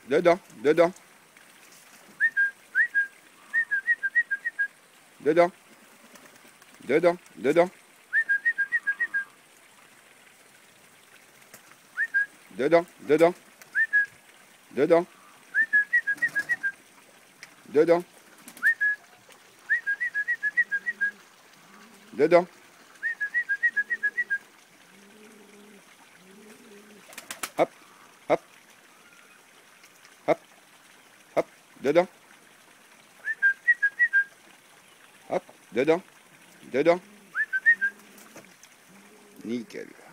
Dedans, dedans. Dedans. Dedans, dedans. Dedans, dedans. Dedans. Dedans. Dedans. Hop, hop. Hop, hop. Dedans. Hop, dedans. Dedans. Nickel.